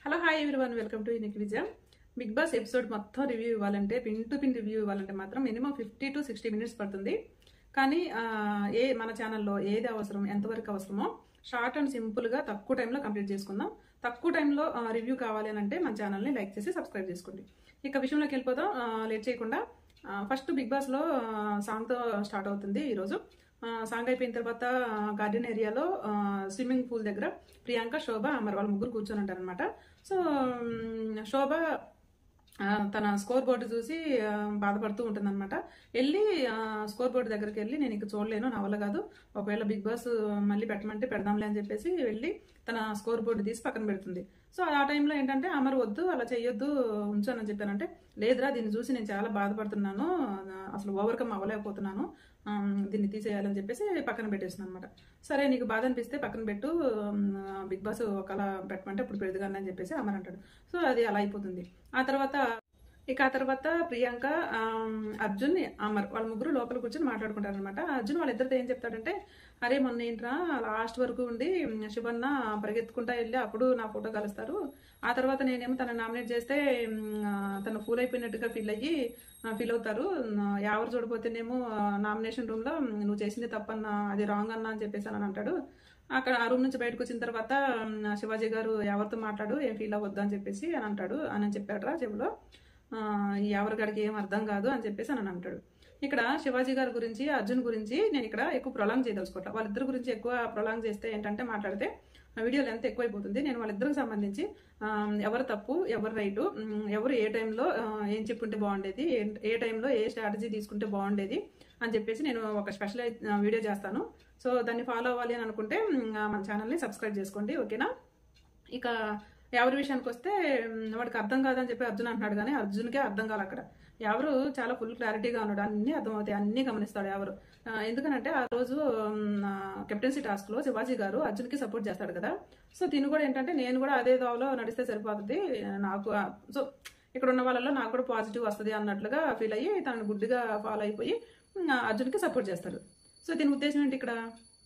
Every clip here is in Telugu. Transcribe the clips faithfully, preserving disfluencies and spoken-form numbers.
Hello hi everyone, welcome to unique Vijayam. Big boss episode మొత్తం రివ్యూ ఇవ్వాలంటే, పిన్ టు పిన్ రివ్యూ ఇవ్వాలంటే మాత్రం minimum fifty to sixty minutes పడుతుంది. కానీ ఏ మన ఛానల్లో ఏది అవసరం, ఎంతవరకు అవసరమో షార్ట్ అండ్ సింపుల్గా తక్కువ టైంలో కంప్లీట్ చేసుకుందాం. తక్కువ టైంలో రివ్యూ కావాలి అని అంటే మన ఛానల్ని లైక్ చేసి సబ్స్క్రైబ్ చేసుకోండి. ఇక విషయంలోకి వెళ్ళిపోదాం లేట్ చేయకుండా. ఫస్ట్ బిగ్ బాస్లో సాంగ్తో స్టార్ట్ అవుతుంది ఈరోజు. సాంగ్ అయిపోయిన తర్వాత గార్డెన్ ఏరియాలో స్విమ్మింగ్ పూల్ దగ్గర ప్రియాంక, శోభ, అమర్ వాళ్ళ ముగ్గురు కూర్చొని ఉంటారు అనమాట. సో శోభ తన స్కోర్ బోర్డు చూసి బాధపడుతూ ఉంటుంది అనమాట. వెళ్ళి స్కోర్ బోర్డు దగ్గరికి వెళ్ళి నేను ఇక చూడలేను, నా వల్ల కాదు, ఒకవేళ బిగ్ బాస్ మళ్ళీ పెట్టమంటే పెడదాంలే అని చెప్పేసి వెళ్ళి తన స్కోర్ బోర్డు తీసి పక్కన పెడుతుంది. సో ఆ టైంలో ఏంటంటే అమర్ వద్దు, అలా చెయ్యొద్దు, ఉంచానని చెప్పానంటే లేదురా దీన్ని చూసి నేను చాలా బాధపడుతున్నాను, అసలు ఓవర్కమ్ అవ్వలేకపోతున్నాను, దీన్ని తీసేయాలని చెప్పేసి పక్కన పెట్టేస్తున్నాను అనమాట. సరే నీకు బాధ అనిపిస్తే పక్కన పెట్టు, బిగ్ బాస్ ఒకలా పెట్టమంటే ఇప్పుడు పెడదుగాని అని చెప్పేసి అమర్ అంటాడు. సో అది అలా అయిపోతుంది. ఆ తర్వాత ఇక ఆ తర్వాత ప్రియాంక, అర్జున్, అమర్ వాళ్ళ ముగ్గురు లోపల కూర్చొని మాట్లాడుకుంటారు అనమాట. అర్జున్ వాళ్ళిద్దరితో ఏం చెప్తాడంటే, అరే మొన్న ఏంట్రా లాస్ట్ వరకు ఉండి శివన్న పరిగెత్తుకుంటా వెళ్ళి అప్పుడు నా ఫోటో కలుస్తారు, ఆ తర్వాత నేనేమో తన నామినేట్ చేస్తే తను ఫూల్ అయిపోయినట్టుగా ఫీల్ అయ్యి ఫీల్ అవుతారు, ఎవరు చూడపోతేనేమో నామినేషన్ రూమ్లో నువ్వు చేసింది తప్పన్నా, అది రాంగ్ అన్నా అని చెప్పేసి అని అంటాడు. అక్కడ ఆ రూమ్ నుంచి బయటకు వచ్చిన తర్వాత శివాజీ గారు ఎవరితో మాట్లాడు, ఏం ఫీల్ అవ్వద్దు అని చెప్పేసి అని అంటాడు అని చెప్పాడురా చెవిలో, ఎవరికాడికి ఏం అర్థం కాదు అని చెప్పేసి అని అంటాడు. ఇక్కడ శివాజీ గారి గురించి, అర్జున్ గురించి నేను ఇక్కడ ఎక్కువ ప్రొలాంగ్ చేయదలుచుకోవట్లా. వాళ్ళిద్దరి గురించి ఎక్కువ ప్రొలాంగ్ చేస్తే ఏంటంటే మాట్లాడితే వీడియోలు ఎంత ఎక్కువైపోతుంది. నేను వాళ్ళిద్దరికి సంబంధించి ఎవరు తప్పు, ఎవరు రైటు, ఎవరు ఏ టైంలో ఏం చెప్పుంటే బాగుండేది, ఏ టైంలో ఏ స్ట్రాటజీ తీసుకుంటే బాగుండేది అని చెప్పేసి నేను ఒక స్పెషల్ వీడియో చేస్తాను. సో దాన్ని ఫాలో అవ్వాలి అని అనుకుంటే మన ఛానల్ని సబ్స్క్రైబ్ చేసుకోండి, ఓకేనా. ఇక ఎవరి విషయానికి వస్తే వాడికి అర్థం కాదని చెప్పి అర్జున్ అంటున్నాడు, కానీ అర్జున్కే అర్థం కాదు. అక్కడ ఎవరు చాలా ఫుల్ క్లారిటీగా ఉన్నాడు, అన్ని అర్థమవుతాయి, అన్ని గమనిస్తాడు ఎవరు. ఎందుకనంటే ఆ రోజు కెప్టెన్సీ టాస్క్ లో శివాజీ గారు అర్జున్కి సపోర్ట్ చేస్తాడు కదా. సో దీని కూడా ఏంటంటే నేను కూడా అదే దావలో నడిస్తే సరిపోతుంది, నాకు సో ఇక్కడ ఉన్న వాళ్ళలో నాకు కూడా పాజిటివ్ వస్తుంది అన్నట్లుగా ఫీల్ అయ్యి తనను గుడ్డిగా ఫాలో అయిపోయి అర్జున్కి సపోర్ట్ చేస్తాడు. సో దీని ఉద్దేశం ఏంటి, ఇక్కడ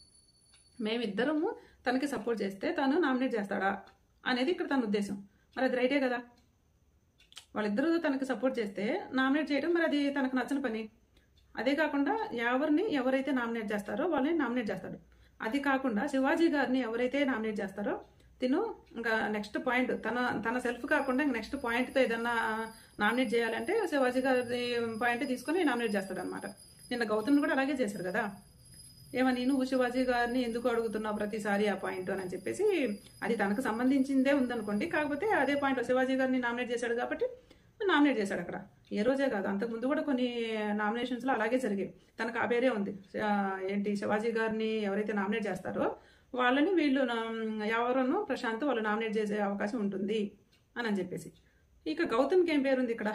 మేమిద్దరము తనకి సపోర్ట్ చేస్తే తను నామినేట్ చేస్తాడా అనేది ఇక్కడ తన ఉద్దేశం. మరి అది రైటే కదా, వాళ్ళిద్దరూ తనకి సపోర్ట్ చేస్తే నామినేట్ చేయడం మరి అది తనకు నచ్చని పని. అదే కాకుండా ఎవరిని ఎవరైతే నామినేట్ చేస్తారో వాళ్ళని నామినేట్ చేస్తాడు. అది కాకుండా శివాజీ గారిని ఎవరైతే నామినేట్ చేస్తారో తిను ఇంకా నెక్స్ట్ పాయింట్ తన తన సెల్ఫ్ కాకుండా నెక్స్ట్ పాయింట్తో ఏదన్నా నామినేట్ చేయాలంటే శివాజీ గారి పాయింట్ తీసుకొని నామినేట్ చేస్తాడు అనమాట. నిన్న గౌతమ్ని కూడా అలాగే చేశారు కదా, ఏమని నువ్వు శివాజీ గారిని ఎందుకు అడుగుతున్నావు ప్రతిసారి ఆ పాయింట్ అని చెప్పేసి, అది తనకు సంబంధించిందే ఉందనుకోండి, కాకపోతే అదే పాయింట్ శివాజీ గారిని నామినేట్ చేశాడు కాబట్టి నామినేట్ చేశాడు. అక్కడ ఏ రోజే కాదు, అంతకుముందు కూడా కొన్ని నామినేషన్స్లో అలాగే జరిగాయి. తనకు ఆ పేరే ఉంది, ఏంటి శివాజీ గారిని ఎవరైతే నామినేట్ చేస్తారో వాళ్ళని వీళ్ళు ఎవరన్నా ప్రశాంత్ వాళ్ళు నామినేట్ చేసే అవకాశం ఉంటుంది అని అని చెప్పేసి. ఇక గౌతమ్కి ఏం పేరుంది ఇక్కడ,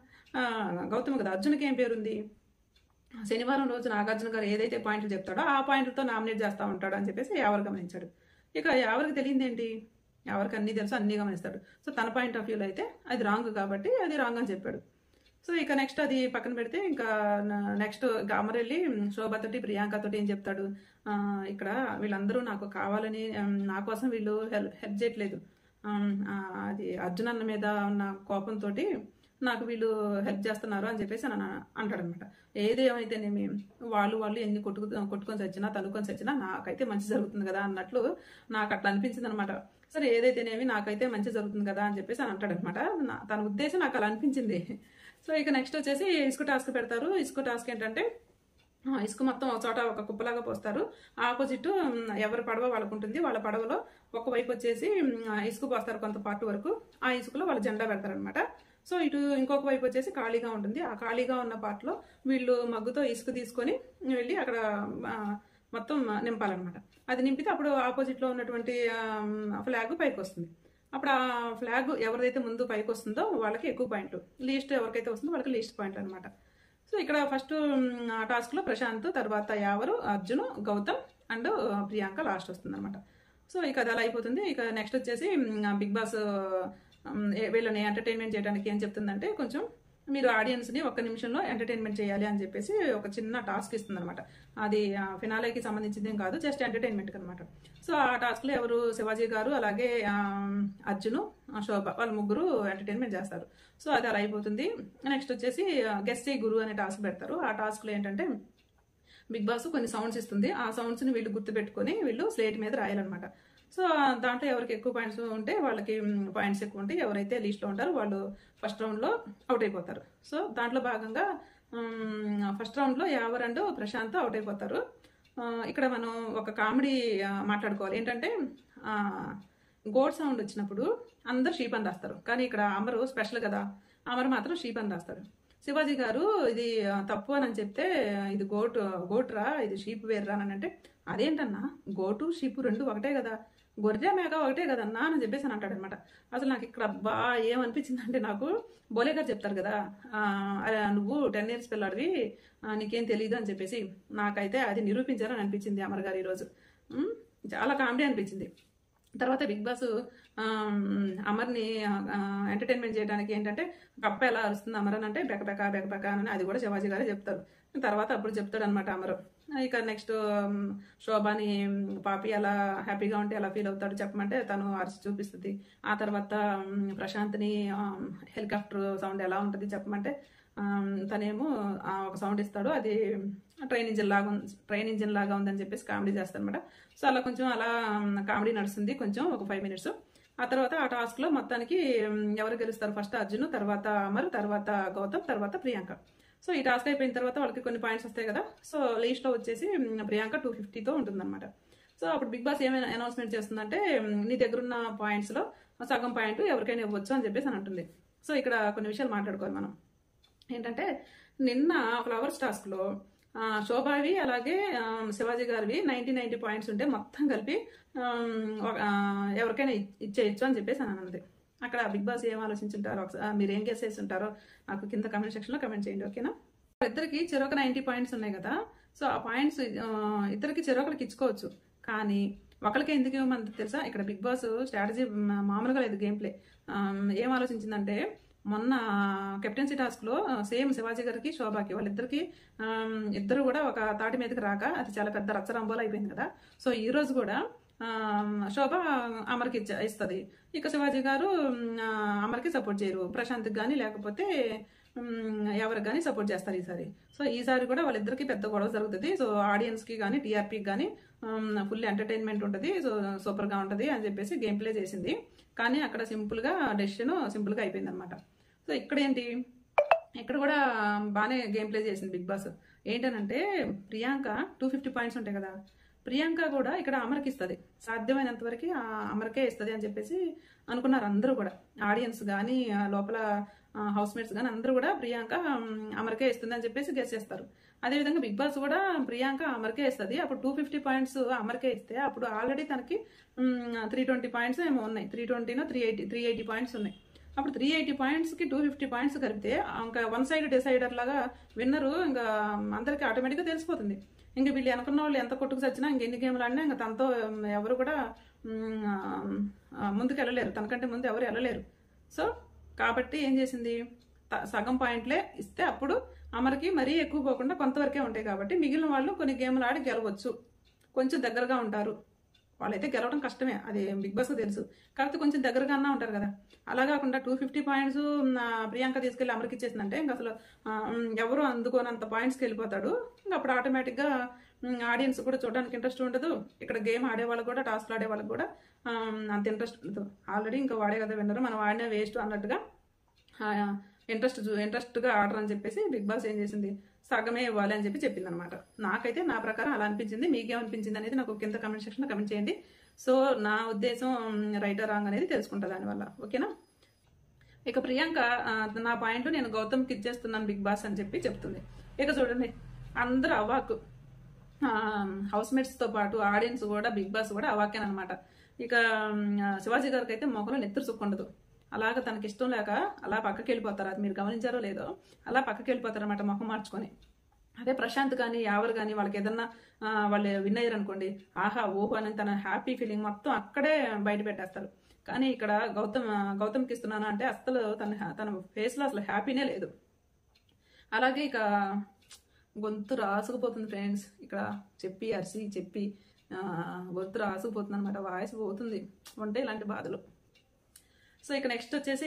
గౌతమ్ కదా, అర్జున్కి ఏం పేరుంది, శనివారం రోజు నాగార్జున గారు ఏదైతే పాయింట్లు చెప్తాడో ఆ పాయింట్లతో నామినేట్ చేస్తూ ఉంటాడు అని చెప్పేసి ఎవరు గమనించాడు. ఇక ఎవరికి తెలియదు ఏంటి, ఎవరికి అన్నీ తెలుసు, అన్నీ గమనిస్తాడు. సో తన పాయింట్ ఆఫ్ వ్యూలో అయితే అది రాంగ్ కాబట్టి అది రాంగ్ అని చెప్పాడు. సో ఇక నెక్స్ట్ అది పక్కన పెడితే ఇంకా నెక్స్ట్ అమర్ వెళ్ళి శోభతోటి, ప్రియాంకతోటి ఏం చెప్తాడు, ఇక్కడ వీళ్ళందరూ నాకు కావాలని నా కోసం వీళ్ళు హెల్ప్ హెల్ప్ చేయట్లేదు, అది అర్జున్ అన్న మీద ఉన్న కోపంతో నాకు వీళ్ళు హెల్ప్ చేస్తున్నారు అని చెప్పేసి అని అంటాడనమాట. ఏది ఏమైతేనేమి వాళ్ళు వాళ్ళు ఎన్ని కొట్టుకు కొట్టుకొని చచ్చినా తనుకొని చచ్చినా నాకైతే మంచి జరుగుతుంది కదా అన్నట్లు నాకు అట్లా అనిపించింది అనమాట. సరే ఏదైతేనేమి నాకైతే మంచి జరుగుతుంది కదా అని చెప్పేసి అని అంటాడనమాట. తన ఉద్దేశం నాకు అలా అనిపించింది. సో ఇక నెక్స్ట్ వచ్చేసి ఇసుక టాస్క్ పెడతారు. ఇసుక టాస్క్ ఏంటంటే ఇసుక మొత్తం ఒక చోట ఒక కుప్పలాగా పోస్తారు. ఆపోజిట్ ఎవరి పడవ వాళ్ళకు ఉంటుంది, వాళ్ళ పడవలో ఒకవైపు వచ్చేసి ఇసుక పోస్తారు కొంత పార్ట్ వరకు, ఆ ఇసుకలో వాళ్ళ జెండా పెడతారనమాట. సో ఇటు ఇంకొక వైపు వచ్చేసి ఖాళీగా ఉంటుంది, ఆ ఖాళీగా ఉన్న పార్ట్లో వీళ్ళు మగ్గుతో ఇసుక తీసుకొని వెళ్ళి అక్కడ మొత్తం నింపాలన్నమాట. అది నింపితే అప్పుడు ఆపోజిట్లో ఉన్నటువంటి ఫ్లాగ్ పైకి వస్తుంది. అప్పుడు ఆ ఫ్లాగ్ ఎవరిదైతే ముందు పైకి వస్తుందో వాళ్ళకి ఎక్కువ పాయింట్లు, లీస్ట్ ఎవరికైతే వస్తుందో వాళ్ళకి లీస్ట్ పాయింట్లు అనమాట. సో ఇక్కడ ఫస్ట్ టాస్క్లో ప్రశాంత్, తర్వాత యావరు, అర్జున్, గౌతమ్ అండ్ ప్రియాంక లాస్ట్ వస్తుంది అనమాట. సో ఇక అది అలా అయిపోతుంది. ఇక నెక్స్ట్ వచ్చేసి బిగ్ బాస్ వీళ్ళని ఎంటర్టైన్మెంట్ చేయడానికి ఏం చెప్తుందంటే, కొంచెం మీరు ఆడియన్స్ని ఒక్క నిమిషంలో ఎంటర్టైన్మెంట్ చేయాలి అని చెప్పేసి ఒక చిన్న టాస్క్ ఇస్తుంది అనమాట. అది ఫినాలేకి సంబంధించింది ఏం కాదు, జస్ట్ ఎంటర్టైన్మెంట్కి అనమాట. సో ఆ టాస్క్లో ఎవరు శివాజీ గారు అలాగే అర్జును శోభ వాళ్ళ ముగ్గురు ఎంటర్టైన్మెంట్ చేస్తారు. సో అది అలా అయిపోతుంది. నెక్స్ట్ వచ్చేసి గెస్ట్ ఏ గురు అనే టాస్క్ పెడతారు. ఆ టాస్క్లో ఏంటంటే బిగ్ బాస్ కొన్ని సౌండ్స్ ఇస్తుంది. ఆ సౌండ్స్ని వీళ్ళు గుర్తుపెట్టుకొని వీళ్ళు స్లేట్ మీద రాయాలన్నమాట. సో దాంట్లో ఎవరికి ఎక్కువ పాయింట్స్ ఉంటే వాళ్ళకి పాయింట్స్ ఎక్కువ ఉంటాయి, ఎవరైతే లీస్ట్లో ఉంటారో వాళ్ళు ఫస్ట్ రౌండ్లో అవుట్ అయిపోతారు. సో దాంట్లో భాగంగా ఫస్ట్ రౌండ్లో యావర్ అండ్ ప్రశాంత్ అవుట్ అయిపోతారు. ఇక్కడ మనం ఒక కామెడీ మాట్లాడుకోవాలి. ఏంటంటే గోడ్ సౌండ్ వచ్చినప్పుడు అందరు షీప్ అని రాస్తారు, కానీ ఇక్కడ అమరు స్పెషల్ కదా, అమరు మాత్రం షీప్ అని రాస్తారు. శివాజీ గారు ఇది తప్పు అని చెప్తే ఇది గోట్ గోట్రా ఇది షీప్ వేర్రా అని అంటే, అదేంటన్నా గోటు షీప్ రెండు ఒకటే కదా, గొర్రె మేక ఒకటే కదన్నా అని చెప్పేసి అని అంటాడు అనమాట. అసలు నాకు ఇక్కడ బా ఏమనిపించింది అంటే, నాకు బోలే గారు చెప్తారు కదా నువ్వు టెన్ ఇయర్స్ పిల్లాడివి నీకేం తెలియదు అని చెప్పేసి, నాకైతే అది నిరూపించారని అనిపించింది అమర్ గారు ఈరోజు. చాలా కామెడీ అనిపించింది. తర్వాత బిగ్ బాస్ అమర్ని ఎంటర్టైన్మెంట్ చేయడానికి ఏంటంటే కప్ప ఎలా అరుస్తుంది అమర్ అని అంటే బెకబెక బెకబెక అని అది కూడా శివాజీ గారే చెప్తారు. తర్వాత అప్పుడు చెప్తాడు అనమాట అమరు. ఇక నెక్స్ట్ శోభాని పాపి అలా హ్యాపీగా ఉంటే ఎలా ఫీల్ అవుతాడు చెప్పమంటే తను అరిచి చూపిస్తుంది. ఆ తర్వాత ప్రశాంత్ని హెలికాప్టర్ సౌండ్ ఎలా ఉంటుంది చెప్పమంటే తనేమో ఒక సౌండ్ ఇస్తాడు, అది ట్రైన్ ఇంజిన్ లాగా ట్రైన్ ఇంజిన్ లాగా ఉందని చెప్పేసి కామెడీ చేస్తాను అనమాట. సో అలా కొంచెం అలా కామెడీ నడుస్తుంది కొంచెం ఒక ఫైవ్ మినిట్స్. ఆ తర్వాత ఆ టాస్క్లో మొత్తానికి ఎవరు గెలుస్తారు, ఫస్ట్ అర్జున్, తర్వాత అమర్, తర్వాత గౌతమ్, తర్వాత ప్రియాంక. సో ఈ టాస్క్ అయిపోయిన తర్వాత వాళ్ళకి కొన్ని పాయింట్స్ వస్తాయి కదా. సో లీస్ట్లో వచ్చేసి ప్రియాంక టూ ఫిఫ్టీతో ఉంటుందన్నమాట. సో అప్పుడు బిగ్ బాస్ ఏమైనా అనౌన్స్మెంట్ చేస్తుందంటే నీ దగ్గరున్న పాయింట్స్లో సగం పాయింట్ ఎవరికైనా ఇవ్వచ్చు అని చెప్పేసి అని అంటుంది. సో ఇక్కడ కొన్ని విషయాలు మాట్లాడుకోవాలి మనం. ఏంటంటే నిన్న ఫ్లవర్స్ టాస్క్లో శోభావి అలాగే శివాజీ గారివి నైంటీ నైంటీ పాయింట్స్ ఉంటే మొత్తం కలిపి ఎవరికైనా ఇచ్చేయచ్చు అని చెప్పేసి అని అన్నది. అక్కడ బిగ్ బాస్ ఏం ఆలోచించుంటారో ఒకసారి మీరు ఏం గెస్ చేసి ఉంటారో నాకు కింద కమెంట్ సెక్షన్లో కమెంట్ చేయండి, ఓకేనా. ఇద్దరికి చెరొక నైంటీ పాయింట్స్ ఉన్నాయి కదా. సో ఆ పాయింట్స్ ఇద్దరికి చెరొకరికి ఇచ్చుకోవచ్చు, కానీ ఒకరికి ఎందుకు ఇవ్వమంత తెలుసా. ఇక్కడ బిగ్ బాస్ స్ట్రాటజీ మామూలుగా లేదు, గేమ్ ప్లే. ఏం ఆలోచించిందంటే మొన్న కెప్టెన్సీ టాస్క్లో సేమ్ శివాజీ గారికి శోభాకి వాళ్ళిద్దరికి ఇద్దరు కూడా ఒక తాటి మీదకి రాక అది చాలా పెద్ద రచ్చరంబోలు అయిపోయింది కదా. సో ఈ రోజు కూడా శోభ అమర్కి ఇచ్చ ఇస్తుంది ఇక శివాజీ గారు అమర్కి సపోర్ట్ చేయరు, ప్రశాంత్కి కానీ లేకపోతే ఎవరికి కానీ సపోర్ట్ చేస్తారు ఈసారి. సో ఈసారి కూడా వాళ్ళిద్దరికి పెద్ద గొడవ జరుగుతుంది. సో ఆడియన్స్కి కానీ టీఆర్పీకి కానీ ఫుల్ ఎంటర్టైన్మెంట్ ఉంటుంది, సో సూపర్గా ఉంటుంది అని చెప్పేసి గేమ్ ప్లే చేసింది. కానీ అక్కడ సింపుల్గా డెసిషన్ సింపుల్గా అయిపోయింది అనమాట. సో ఇక్కడ ఏంటి, ఇక్కడ కూడా బాగానే గేమ్ ప్లే చేసింది బిగ్ బాస్. ఏంటనంటే ప్రియాంక టూ ఫిఫ్టీ పాయింట్స్ ఉంటాయి కదా, ప్రియాంక కూడా ఇక్కడ అమర్కి ఇస్తుంది, సాధ్యమైనంత వరకు అమర్కే ఇస్తుంది అని చెప్పేసి అనుకున్నారు అందరూ కూడా. ఆడియన్స్ కానీ లోపల హౌస్ మేట్స్ కానీ అందరూ కూడా ప్రియాంక అమర్కే ఇస్తుంది అని చెప్పేసి గెస్ చేస్తారు. అదేవిధంగా బిగ్ బాస్ కూడా ప్రియాంక అమర్కే ఇస్తుంది. అప్పుడు టూ ఫిఫ్టీ పాయింట్స్ అమర్కే ఇస్తే అప్పుడు ఆల్రెడీ తనకి త్రీ ట్వంటీ పాయింట్స్ ఏమో ఉన్నాయి, త్రీ ట్వంటీనో three eighty three eighty points ఉన్నాయి. అప్పుడు త్రీ ఎయిటీ పాయింట్స్కి టూ ఫిఫ్టీ పాయింట్స్ కలిపితే ఇంకా వన్ సైడ్ డిసైడర్ లాగా విన్నరు ఇంకా అందరికీ ఆటోమేటిక్గా తెలిసిపోతుంది. ఇంక వీళ్ళు అనుకున్న వాళ్ళు ఎంత కొట్టుకు చచ్చినా ఇంక ఎన్ని గేమ్లు ఆడినా ఇంకా తనతో ఎవరు కూడా ముందుకు వెళ్ళలేరు, తనకంటే ముందు ఎవరు వెళ్ళలేరు. సో కాబట్టి ఏం చేసింది, సగం పాయింట్లే ఇస్తే అప్పుడు అమర్కి మరీ ఎక్కువ పోకుండా కొంతవరకే ఉంటాయి కాబట్టి మిగిలిన వాళ్ళు కొన్ని గేమ్లు ఆడి గెలవచ్చు, కొంచెం దగ్గరగా ఉంటారు. వాళ్ళైతే గెలవడం కష్టమే, అది బిగ్ బాస్ తెలుసు, కాకపోతే కొంచెం దగ్గరగా అన్నా ఉంటారు కదా. అలా కాకుండా టూ ఫిఫ్టీ పాయింట్స్ ప్రియాంక తీసుకెళ్ళి అమర్కి ఇచ్చేసిందంటే ఇంకా అసలు ఎవరు అందుకోనంత పాయింట్స్కి వెళ్ళిపోతాడు. ఇంకా అప్పుడు ఆటోమేటిక్గా ఆడియన్స్ కూడా చూడడానికి ఇంట్రెస్ట్ ఉండదు. ఇక్కడ గేమ్ ఆడే వాళ్ళకి కూడా టాస్క్లు ఆడే వాళ్ళకి కూడా అంత ఇంట్రెస్ట్ ఉండదు. ఆల్రెడీ ఇంకా వాడే కదా విన్నరు, మనం ఆడినా వేస్ట్ అన్నట్టుగా ఇంట్రెస్ట్ ఇంట్రెస్ట్గా ఆడరు అని చెప్పేసి బిగ్ బాస్ ఏం చేసింది, సగమే ఇవ్వాలి అని చెప్పి చెప్పింది అనమాట. నాకైతే నా ప్రకారం అలా అనిపించింది. మీకేమనిపించింది అనేది నాకు కింద కమెంట్ సెక్షన్లో కమెంట్ చేయండి. సో నా ఉద్దేశం రైట్ రాంగ్ అనేది తెలుసుకుంటా దానివల్ల, ఓకేనా. ఇక ప్రియాంక నా పాయింట్ నేను గౌతమ్కి ఇచ్చేస్తున్నాను బిగ్ బాస్ అని చెప్పి చెప్తుంది. ఇక చూడండి అందరూ అవాకు, హౌస్ మేట్స్తో పాటు ఆడియన్స్ కూడా బిగ్ బాస్ కూడా అవాకేనమాట. ఇక శివాజీ గారికి అయితే మొక్కలో నెత్తురు సుక్కుండదు, అలాగ తనకి ఇష్టం లేక అలా పక్కకి వెళ్ళిపోతారు. అది మీరు గమనించారో లేదో, అలా పక్కకి వెళ్ళిపోతారు అనమాట మొహం మార్చుకొని. అదే ప్రశాంత్ కానీ ఎవరు కానీ వాళ్ళకి ఏదన్నా వాళ్ళు విన్ అయ్యారు అనుకోండి, ఆహా ఓహో అని తన హ్యాపీ ఫీలింగ్ మొత్తం అక్కడే బయట పెట్టేస్తారు. కానీ ఇక్కడ గౌతమ్ గౌతమ్కి ఇస్తున్నాను అంటే అసలు తన తన ఫేస్లో అసలు హ్యాపీనే లేదు. అలాగే ఇక గొంతు రాసుకుపోతుంది ఫ్రెండ్స్. ఇక్కడ చెప్పి అరిసి చెప్పి గొంతు రాసుకుపోతుంది అనమాట, వాయిస్ పోతుంది ఉంటే ఇలాంటి బాధలు. సో ఇక నెక్స్ట్ వచ్చేసి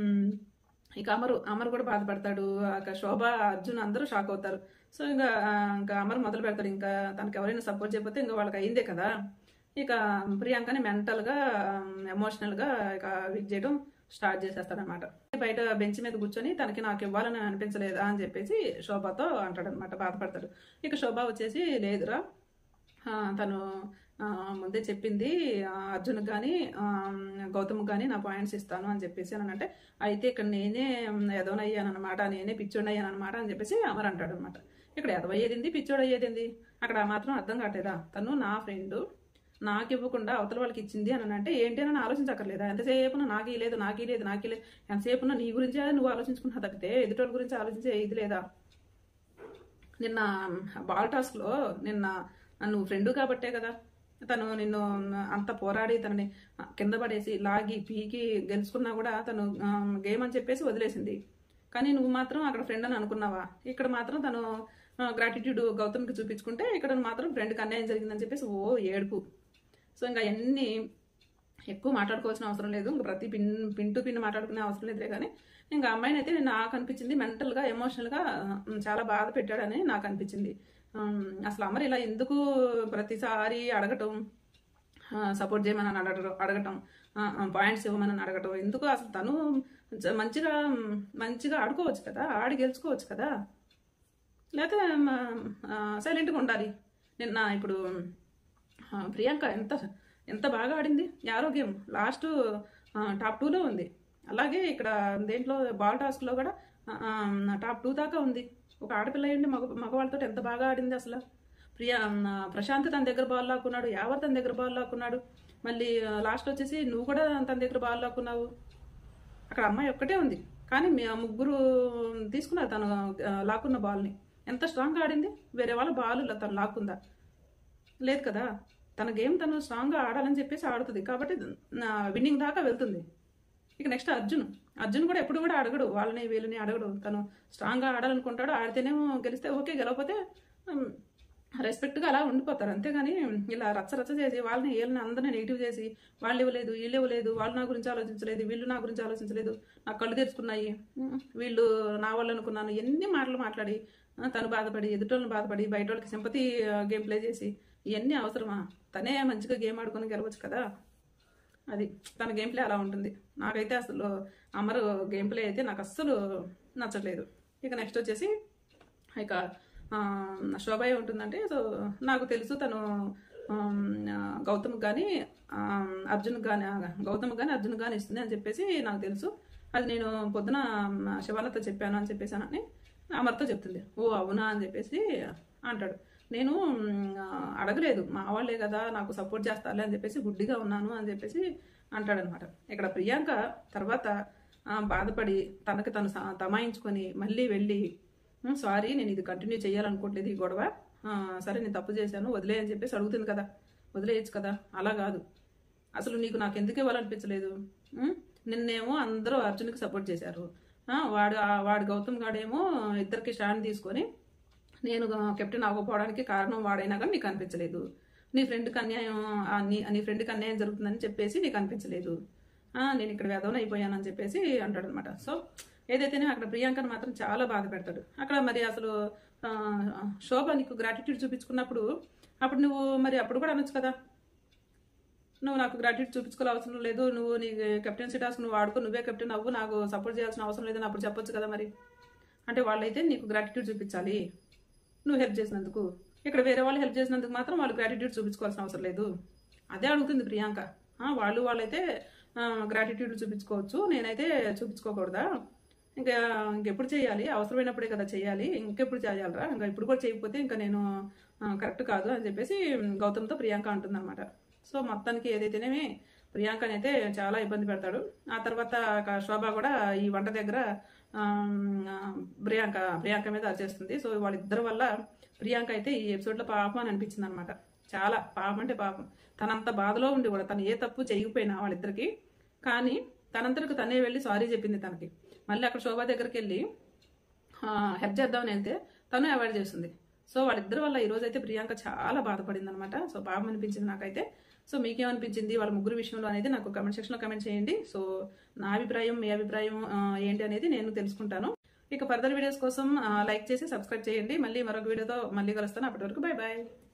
ఇక అమరు అమరు కూడా బాధపడతాడు. ఇక శోభ అర్జున్ అందరూ షాక్ అవుతారు. సో ఇంకా ఇంకా అమరు మొదలు పెడతాడు, ఇంకా తనకి ఎవరైనా సపోర్ట్ చేయకపోతే ఇంకా వాళ్ళకి అయిందే కదా. ఇక ప్రియాంకని మెంటల్గా ఎమోషనల్గా ఇక వీక్ చేయడం స్టార్ట్ చేసేస్తాడనమాట. బయట బెంచ్ మీద కూర్చొని తనకి నాకు ఇవ్వాలని అనిపించలేదా అని చెప్పేసి శోభతో అంటాడనమాట, బాధపడతాడు. ఇక శోభ వచ్చేసి లేదురా, తను ముందే చెప్పింది అర్జున్ కానీ గౌతమ్ కానీ నా పాయింట్స్ ఇస్తాను అని చెప్పేసి అని అంటే, అయితే ఇక్కడ నేనే ఎదవనయ్యాను అనమాట, నేనే పిచ్చోడు అయ్యాను అనమాట అని చెప్పేసి అమర్ అంటాడు అనమాట. ఇక్కడ ఎదవయ్యేది పిచ్చోడు అయ్యేది అక్కడ మాత్రం అర్థం కావట్లేదా, తను నా ఫ్రెండ్ నాకు ఇవ్వకుండా అవతల వాళ్ళకి ఇచ్చింది అని అంటే ఏంటి అని ఆలోచించక్కర్లేదా? ఎంతసేపు నాకు లేదు నాకు లేదు నాకు లేదు ఎంతసేపు నీ గురించి నువ్వు ఆలోచించుకున్నా తగ్గితే ఎదుటి గురించి ఆలోచించే ఇది లేదా? నిన్న బాల్ టాస్క్లో నిన్న నువ్వు ఫ్రెండ్ కాబట్టే కదా తను నిన్ను అంత పోరాడి తనని కింద పడేసి లాగి పీకి గెలుచుకున్నా కూడా తను గేమ్ అని చెప్పేసి వదిలేసింది. కానీ నువ్వు మాత్రం అక్కడ ఫ్రెండ్ అని అనుకున్నావా? ఇక్కడ మాత్రం తను గ్రాటిట్యూడ్ గౌతమ్కి చూపించుకుంటే ఇక్కడ మాత్రం ఫ్రెండ్కి అన్యాయం జరిగిందని చెప్పేసి ఓ ఏడుపు. సో ఇంకా ఎన్ని ఎక్కువ మాట్లాడుకోవాల్సిన అవసరం లేదు, ఇంకా ప్రతి పిన్ పిన్ టు పిన్ మాట్లాడుకునే అవసరం లేదులే. కానీ ఇంకా అమ్మాయిని అయితే నాకు అనిపించింది మెంటల్గా ఎమోషనల్గా చాలా బాధ పెట్టాడని నాకు అనిపించింది. అసలు అమర్ ఇలా ఎందుకు ప్రతిసారి అడగటం, సపోర్ట్ చేయమని అడగటం అడగటం పాయింట్స్ ఇవ్వమని అడగటం ఎందుకు? అసలు తను మంచిగా మంచిగా ఆడుకోవచ్చు కదా, ఆడి గెలుచుకోవచ్చు కదా, లేకపోతే సైలెంట్గా ఉండాలి. నిన్న ఇప్పుడు ప్రియాంక ఎంత ఎంత బాగా ఆడింది ఆరోగ్యం, లాస్ట్ టాప్ టూలో ఉంది. అలాగే ఇక్కడ దేంట్లో బాల్ టాస్క్లో కూడా టాప్ టూ దాకా ఉంది. ఒక ఆడపిల్ల అయ్యండి మగ మగవాళ్ళతో ఎంత బాగా ఆడింది అసలు. ప్రియా ప్రశాంత్ తన దగ్గర బాల్ లాక్కున్నాడు, యావర్ తన దగ్గర బాల్ లాక్కున్నాడు, మళ్ళీ లాస్ట్ వచ్చేసి నువ్వు కూడా తన దగ్గర బాల్ లాక్కున్నావు. అక్కడ అమ్మాయి ఒక్కటే ఉంది కానీ ముగ్గురు తీసుకున్నారు తను లాక్కున్న బాల్ని. ఎంత స్ట్రాంగ్గా ఆడింది. వేరే వాళ్ళ బాల్ తను లాక్కుందా? లేదు కదా. తన గేమ్ తను స్ట్రాంగ్గా ఆడాలని చెప్పేసి ఆడుతుంది కాబట్టి విన్నింగ్ దాకా వెళ్తుంది. ఇక నెక్స్ట్ అర్జున్ అర్జున్ కూడా ఎప్పుడు కూడా అడగడు, వాళ్ళని వీళ్ళని అడగడు. తను స్ట్రాంగ్గా ఆడాలనుకుంటాడు, ఆడితేనేమో గెలిస్తే ఓకే, గెలవకపోతే రెస్పెక్ట్గా అలా ఉండిపోతారు. అంతేగాని ఇలా రచ్చ రచ్చ చేసి వాళ్ళని వీళ్ళని అందరినీ నెగిటివ్ చేసి వాళ్ళు ఇవ్వలేదు వీళ్ళు ఇవ్వలేదు, వాళ్ళు నా గురించి ఆలోచించలేదు, వీళ్ళు నా గురించి ఆలోచించలేదు, నా కళ్ళు తెరుచుకున్నాయి, వీళ్ళు నా వాళ్ళు అనుకున్నాను, ఎన్ని మాటలు మాట్లాడి తను బాధపడి ఎదుటోళ్ళని బాధపడి బయట వాళ్ళకి సింపతి గేమ్ ప్లే చేసి ఇవన్నీ అవసరమా? తనే మంచిగా గేమ్ ఆడుకొని గెలవచ్చు కదా. అది తన గేమ్ ప్లే అలా ఉంటుంది. నాకైతే అసలు అమరు గేమ్ ప్లే అయితే నాకు అస్సలు నచ్చట్లేదు. ఇక నెక్స్ట్ వచ్చేసి ఇక శోభ ఉంటుందంటే, సో నాకు తెలుసు తను గౌతమ్కి కానీ అర్జున్కి కానీ గౌతమ్కి కానీ అర్జున్కి కానీ ఇస్తుంది అని చెప్పేసి నాకు తెలుసు. అది నేను పొద్దున శివాలతో చెప్పాను అని చెప్పేసి అని అమర్తో చెప్తుంది. ఓ అవునా అని చెప్పేసి అంటాడు. నేను అడగలేదు, మా వాళ్ళే కదా నాకు సపోర్ట్ చేస్తారులే అని చెప్పేసి గుడ్డిగా ఉన్నాను అని చెప్పేసి అంటాడనమాట. ఇక్కడ ప్రియాంక తర్వాత బాధపడి తనకి తను తమాయించుకొని మళ్ళీ వెళ్ళి సారీ నేను ఇది కంటిన్యూ చేయాలనుకోవట్లేదు ఈ గొడవ, సరే నేను తప్పు చేశాను వదిలే అని చెప్పేసి అడుగుతుంది కదా. వదిలేయచ్చు కదా. అలా కాదు, అసలు నీకు నాకు ఎందుకు ఇవ్వాలనిపించలేదు? నిన్నేమో అందరూ అర్జున్కి సపోర్ట్ చేశారు, వాడు వాడు గౌతమ్ గాడేమో ఇద్దరికి స్టాండ్ తీసుకొని నేను కెప్టెన్ అవ్వకపోవడానికి కారణం వాడైనా కానీ నీకు అనిపించలేదు. నీ ఫ్రెండ్కి అన్యాయం నీ నీ ఫ్రెండ్కి అన్యాయం జరుగుతుందని చెప్పేసి నీకు అనిపించలేదు. నేను ఇక్కడ వెదవన అయిపోయానని చెప్పేసి అంటాడు అనమాట. సో ఏదైతేనే అక్కడ ప్రియాంకను మాత్రం చాలా బాధ పెడతాడు. అక్కడ మరి అసలు శోభ నీకు గ్రాటిట్యూడ్ చూపించుకున్నప్పుడు అప్పుడు నువ్వు మరి అప్పుడు కూడా అనొచ్చు కదా, నువ్వు నాకు గ్రాటిట్యూడ్ చూపించుకోవాల్సిన అవసరం లేదు, నువ్వు నీ కెప్టెన్సీ టాస్క్ నువ్వు ఆడుకో, నువ్వే కెప్టెన్ అవ్వు, నాకు సపోర్ట్ చేయాల్సిన అవసరం లేదని అప్పుడు చెప్పొచ్చు కదా. మరి అంటే వాళ్ళైతే నీకు గ్రాటిట్యూడ్ చూపించాలి నువ్వు హెల్ప్ చేసినందుకు. ఇక్కడ వేరే వాళ్ళు హెల్ప్ చేసినందుకు మాత్రం వాళ్ళు గ్రాటిట్యూడ్ చూపించుకోవాల్సిన అవసరం లేదు. అదే అడుగుతుంది ప్రియాంక. వాళ్ళు వాళ్ళైతే గ్రాటిట్యూడ్ చూపించుకోవచ్చు, నేనైతే చూపించుకోకూడదా? ఇంకా ఇంకెప్పుడు చేయాలి? అవసరమైనప్పుడే కదా చేయాలి, ఇంకెప్పుడు చేయాలరా? ఇంకా ఇప్పుడు కూడా చేయకపోతే ఇంకా నేను కరెక్ట్ కాదు అని చెప్పేసి గౌతమ్తో ప్రియాంక అంటుంది అనమాట. సో మొత్తానికి ఏదైతేనేమి ప్రియాంకని అయితే చాలా ఇబ్బంది పెడతాడు. ఆ తర్వాత శోభ కూడా ఈ వంట దగ్గర ప్రియాంక ప్రియాంక మీద అరిచేస్తుంది. సో వాళ్ళిద్దరి వల్ల ప్రియాంక అయితే ఈ ఎపిసోడ్లో పాపం అని అనిపించింది అనమాట. చాలా పాపం అంటే పాపం. తనంత బాధలో ఉండి కూడా తను ఏ తప్పు చేయకపోయినా వాళ్ళిద్దరికి, కానీ తనంతరకు తనే వెళ్ళి సారీ చెప్పింది తనకి. మళ్ళీ అక్కడ శోభ దగ్గరికి వెళ్ళి హెల్ప్ చేద్దామని వెళ్తే తను అవాయిడ్ చేస్తుంది. సో వాళ్ళిద్దరి వల్ల ఈ రోజు అయితే ప్రియాంక చాలా బాధపడింది అనమాట. సో పాపం అనిపించింది నాకైతే. సో మీకేమనిపించింది వాళ్ళ ముగ్గురు విషయంలో అనేది నాకు కమెంట్ సెక్షన్లో కమెంట్ చేయండి. సో నా అభిప్రాయం మీ అభిప్రాయం ఏంటి అనేది నేను తెలుసుకుంటాను. ఇక ఫర్దర్ వీడియోస్ కోసం లైక్ చేసి సబ్స్క్రైబ్ చేయండి. మళ్ళీ మరొక వీడియోతో మళ్ళీ కలుస్తాను. అప్పటి వరకు బై బాయ్.